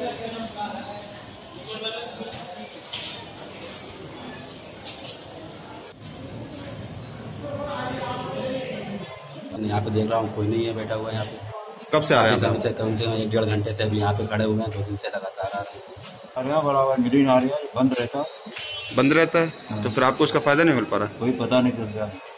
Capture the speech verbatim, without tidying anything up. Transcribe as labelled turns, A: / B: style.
A: यहाँ पे देख रहा हूँ कोई नहीं है बैठा हुआ है यहाँ पे।
B: कब से आ रहे हैं?
A: कम से कम से एक डेढ़ घंटे से अभी यहाँ पे खड़े हुए हैं, दो दिन से लगातार आ रहे हैं।
C: अरे बराबर मिली आ रही है, बंद रहता
B: बंद रहता है। हाँ। तो फिर आपको उसका फायदा नहीं मिल पा रहा?
C: कोई पता नहीं चल रहा।